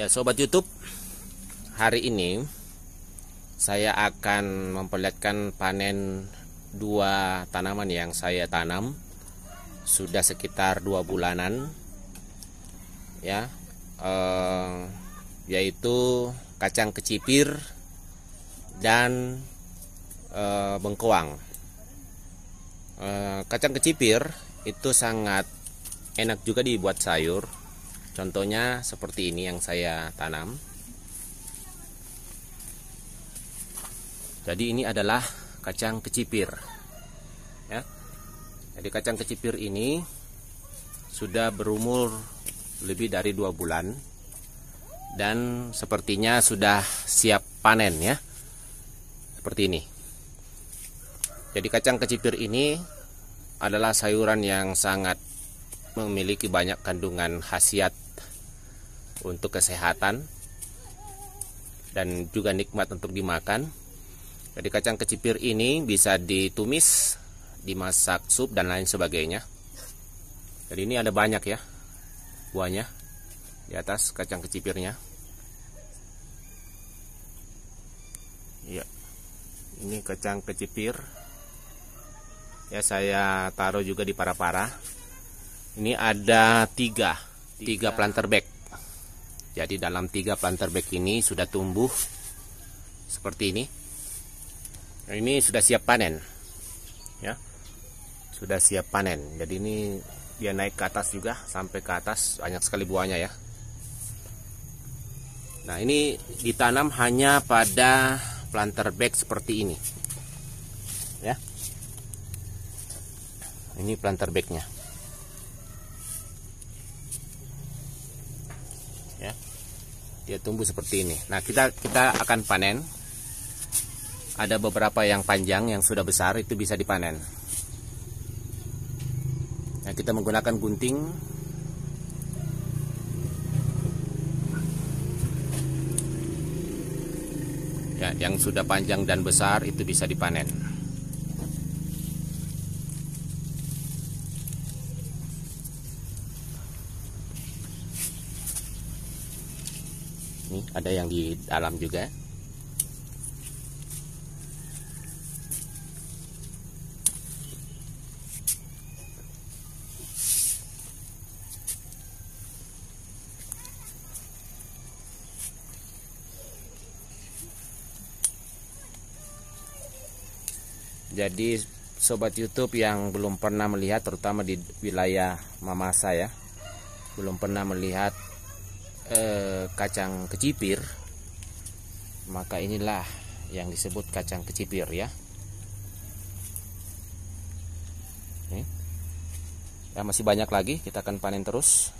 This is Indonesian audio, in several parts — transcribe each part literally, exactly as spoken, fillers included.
Sobat YouTube, hari ini saya akan memperlihatkan panen dua tanaman yang saya tanam sudah sekitar dua bulanan, ya, eh, yaitu kacang kecipir dan eh, bengkoang. Eh, kacang kecipir itu sangat enak juga dibuat sayur. Contohnya seperti ini yang saya tanam. Jadi ini adalah kacang kecipir, ya. Jadi kacang kecipir ini sudah berumur lebih dari dua bulan dan sepertinya sudah siap panen, ya. Seperti ini. Jadi kacang kecipir ini adalah sayuran yang sangat memiliki banyak kandungan khasiat untuk kesehatan dan juga nikmat untuk dimakan. Jadi kacang kecipir ini bisa ditumis, dimasak sup dan lain sebagainya. Jadi ini ada banyak, ya, buahnya di atas kacang kecipirnya. Ya, ini kacang kecipir. Ya, saya taruh juga di para-para. Ini ada tiga, tiga planter bag. Jadi dalam tiga planter bag ini sudah tumbuh seperti ini. Nah, ini sudah siap panen, ya, sudah siap panen. Jadi ini dia naik ke atas juga, sampai ke atas banyak sekali buahnya, ya. Nah, ini ditanam hanya pada planter bag seperti ini, ya. Ini planter bagnya. Ya, dia tumbuh seperti ini. Nah, kita kita akan panen. Ada beberapa yang panjang yang sudah besar, itu bisa dipanen. Nah, kita menggunakan gunting. Ya, yang sudah panjang dan besar itu bisa dipanen. Nih, ada yang di dalam juga. Jadi sobat YouTube yang belum pernah melihat, terutama di wilayah Mamasa, ya, belum pernah melihat Eh, kacang kecipir, maka inilah yang disebut kacang kecipir, ya. Nih. Ya, masih banyak lagi, kita akan panen terus.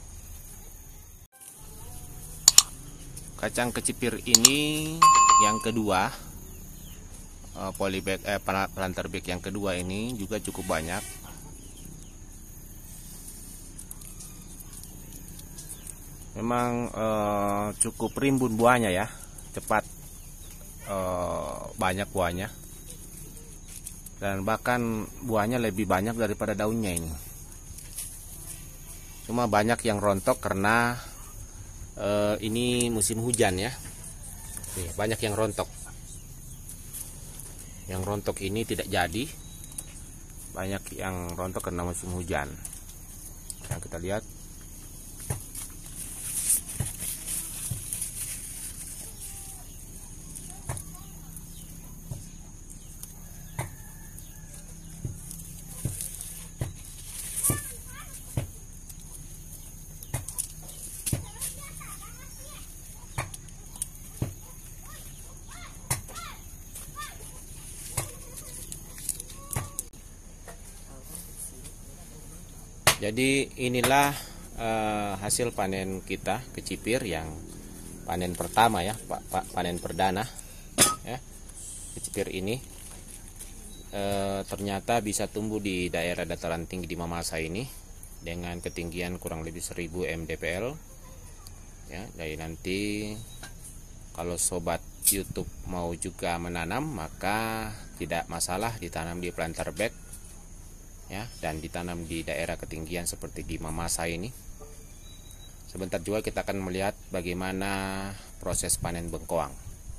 Kacang kecipir ini yang kedua, eh, polybag, eh, planter bag yang kedua ini juga cukup banyak. Memang eh, cukup rimbun buahnya, ya, cepat eh, banyak buahnya, dan bahkan buahnya lebih banyak daripada daunnya ini. Cuma banyak yang rontok karena eh, ini musim hujan, ya. Nih, banyak yang rontok. Yang rontok ini tidak jadi, banyak yang rontok karena musim hujan. Yang kita lihat. Jadi inilah uh, hasil panen kita kecipir yang panen pertama, ya, Pak, Pak panen perdana, ya. Kecipir ini uh, ternyata bisa tumbuh di daerah dataran tinggi di Mamasa ini dengan ketinggian kurang lebih seribu mdpl, ya. Jadi nanti kalau sobat YouTube mau juga menanam, maka tidak masalah ditanam di planter bag, ya, dan ditanam di daerah ketinggian seperti di Mamasa ini. Sebentar juga kita akan melihat bagaimana proses panen bengkoang.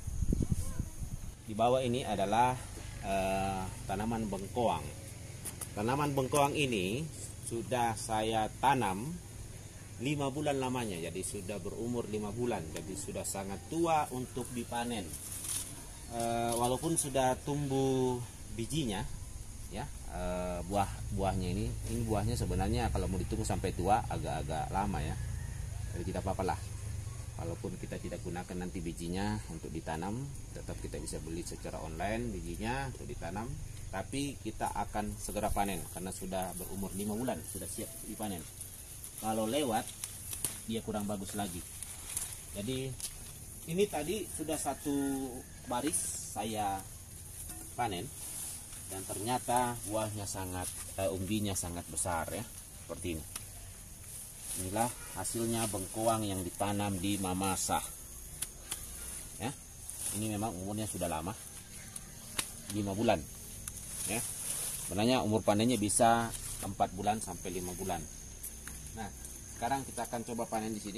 Di bawah ini adalah eh, tanaman bengkoang. Tanaman bengkoang ini sudah saya tanam lima bulan lamanya, jadi sudah berumur lima bulan, jadi sudah sangat tua untuk dipanen. Eh, walaupun sudah tumbuh bijinya, ya eh, buah buahnya ini, ini buahnya sebenarnya kalau mau ditunggu sampai tua agak-agak lama ya. Jadi tidak apa-apa lah, walaupun kita tidak gunakan nanti bijinya untuk ditanam, tetap kita bisa beli secara online bijinya untuk ditanam. Tapi kita akan segera panen karena sudah berumur lima bulan, sudah siap dipanen. Kalau lewat dia kurang bagus lagi. Jadi ini tadi sudah satu baris saya panen dan ternyata buahnya sangat, eh, umbinya sangat besar ya, seperti ini. Inilah hasilnya bengkoang yang ditanam di Mamasa. Ya, ini memang umurnya sudah lama, lima bulan. Ya, sebenarnya umur panennya bisa empat bulan sampai lima bulan. Nah, sekarang kita akan coba panen di sini.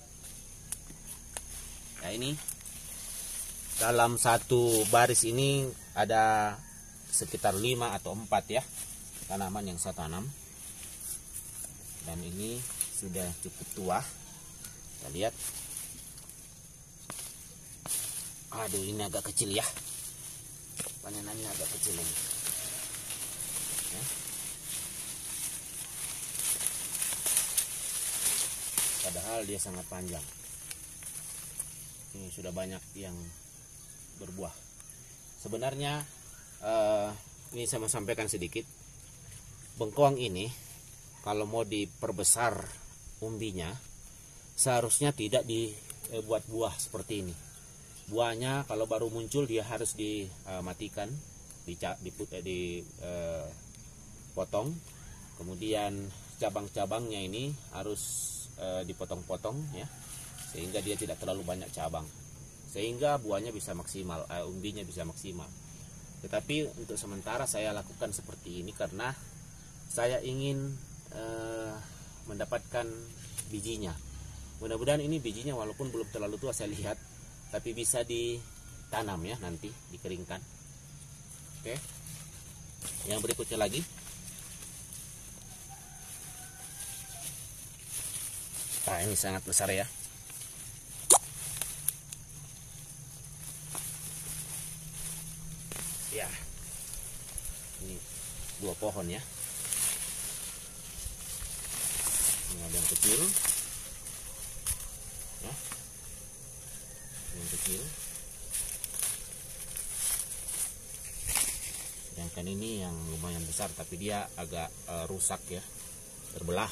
Ya, ini dalam satu baris ini ada sekitar lima atau empat ya tanaman yang saya tanam. Dan ini sudah cukup tua. Kita lihat. Aduh, ini agak kecil ya. Panenannya agak kecil ini. Ya. Padahal dia sangat panjang. Ini sudah banyak yang berbuah. Sebenarnya eh, ini saya mau sampaikan sedikit. Bengkoang ini kalau mau diperbesar umbinya, seharusnya tidak dibuat buah seperti ini. Buahnya kalau baru muncul dia harus dimatikan, dipotong, dipotong. Kemudian cabang-cabangnya ini harus e, dipotong-potong ya, sehingga dia tidak terlalu banyak cabang, sehingga buahnya bisa maksimal, e, umbinya bisa maksimal. Tetapi untuk sementara saya lakukan seperti ini karena saya ingin e, mendapatkan bijinya. Mudah-mudahan ini bijinya walaupun belum terlalu tua saya lihat, tapi bisa ditanam ya, nanti dikeringkan. Oke, yang berikutnya lagi. Nah, ini sangat besar ya. Ya, ini dua pohon ya. Ini ada yang kecil ya, yang kecil. Sedangkan ini yang lumayan besar, tapi dia agak uh, rusak ya, terbelah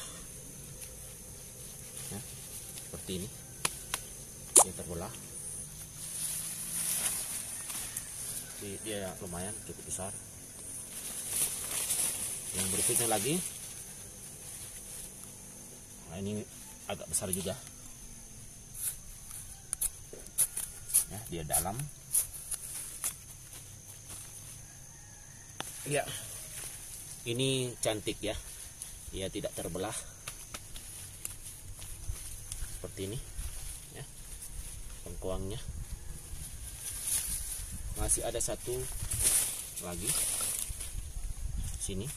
ya, seperti ini. Dia terbelah. Jadi dia lumayan cukup besar. Yang berikutnya lagi, nah ini agak besar juga ya, dia dalam ya. Ini cantik ya, dia tidak terbelah seperti ini ya bengkoangnya. Masih ada satu lagi sini.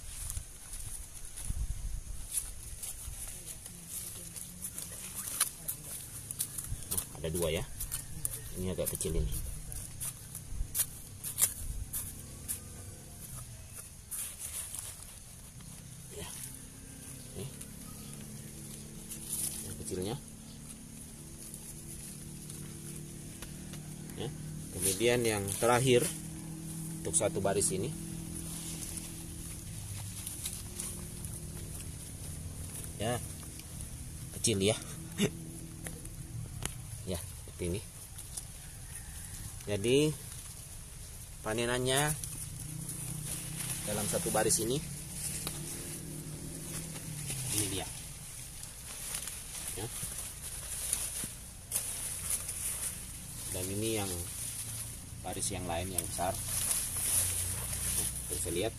Nah, ada dua ya, ini agak kecil ini. Ya, ini yang kecilnya ya. Kemudian yang terakhir untuk satu baris ini ya, kecil ya. Ya, seperti ini. Jadi panenannya dalam satu baris ini, ini dia ya. Dan ini yang baris yang lain yang besar. Bisa lihat,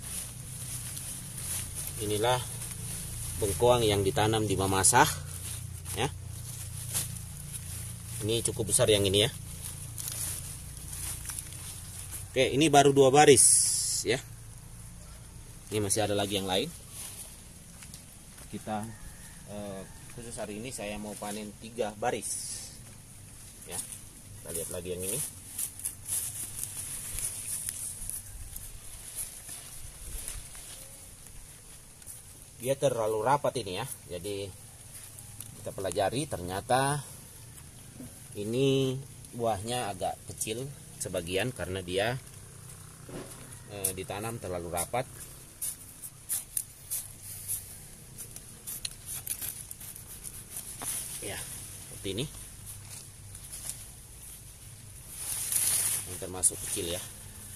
inilah bengkoang yang ditanam di Mamasa ya. Ini cukup besar yang ini ya. Oke, ini baru dua baris ya. Ini masih ada lagi yang lain. Kita eh, khusus hari ini saya mau panen tiga baris ya. Kita lihat lagi yang ini. Dia terlalu rapat ini ya, jadi kita pelajari, ternyata ini buahnya agak kecil sebagian karena dia e, ditanam terlalu rapat. Ya, seperti ini. Yang termasuk kecil ya.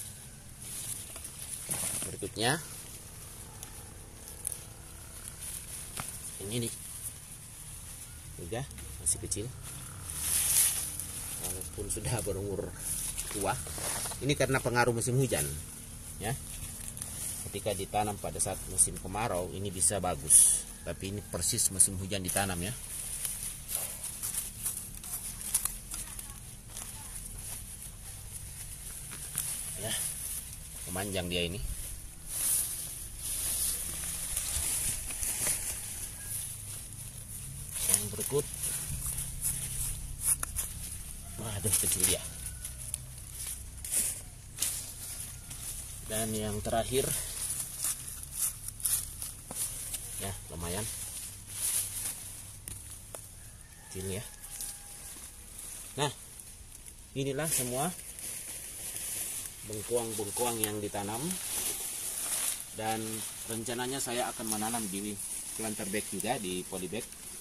Berikutnya ini nih, juga masih kecil walaupun sudah berumur tua. Ini karena pengaruh musim hujan ya. Ketika ditanam pada saat musim kemarau ini bisa bagus, tapi ini persis musim hujan ditanam ya. Ya, memanjang dia ini. Berikut, waduh kecil dia. Dan yang terakhir ya, lumayan kecil ya. Nah, inilah semua bengkoang-bengkoang yang ditanam, dan rencananya saya akan menanam di planter bag juga, di polybag.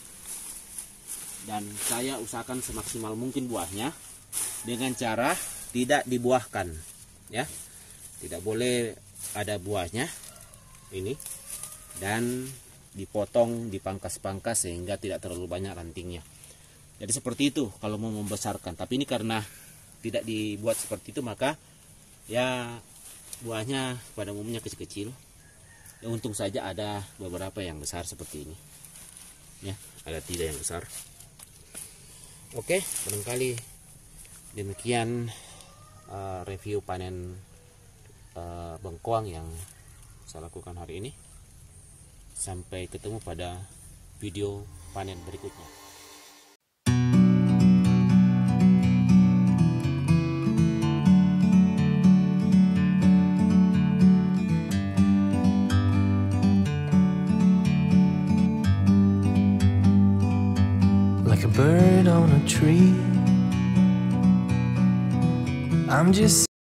Dan saya usahakan semaksimal mungkin buahnya dengan cara tidak dibuahkan ya. Tidak boleh ada buahnya ini, dan dipotong, dipangkas-pangkas sehingga tidak terlalu banyak rantingnya. Jadi seperti itu kalau mau membesarkan. Tapi ini karena tidak dibuat seperti itu, maka ya buahnya pada umumnya kecil-kecil. Ya, untung saja ada beberapa yang besar seperti ini ya, ada tiga yang besar. Oke, barangkali demikian uh, review panen uh, bengkoang yang saya lakukan hari ini. Sampai ketemu pada video panen berikutnya. Like a bird on a tree, I'm just